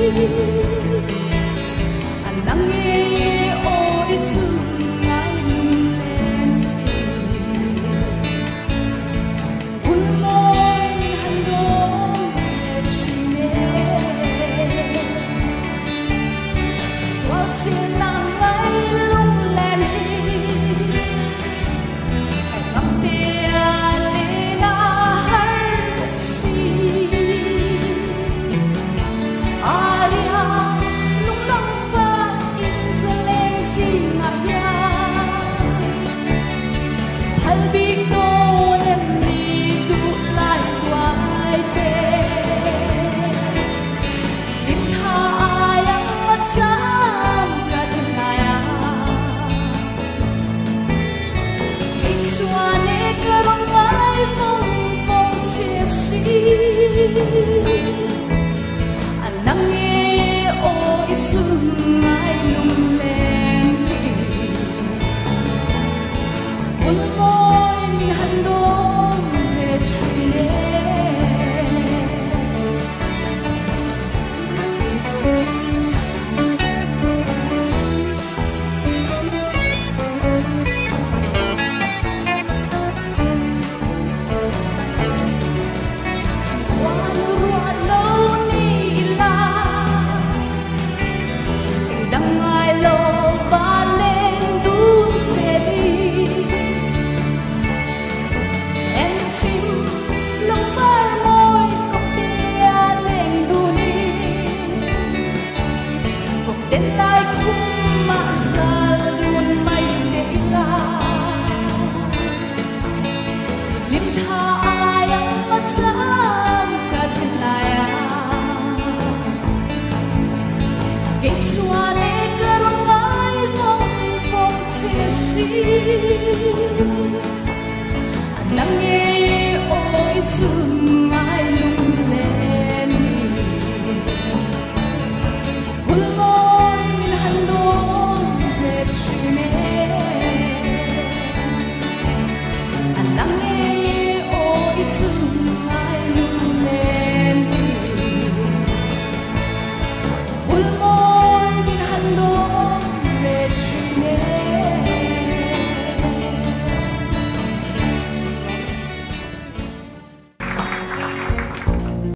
anh đang nghe ô đi sương ngại lung lên vun môi hành động để chỉ nhé xóa xin làm ngay lung lên ngắm tia lena har si aria nung nang fa in zeleng si ngaya halbi ko nem ni tu lai tuai te dim tha ayang acham ka dinaya Xuane karong ngai phong phong chia si anang e o isung ngai lung lên vun môi min han dom le chine đến lại khung mà xa luôn mây để lại liêm tha ai ăn mất dám cả thiên lại gây xóa để cơ rong mãi phong phong chia si nắng nghe ôi sương ai lung lên vun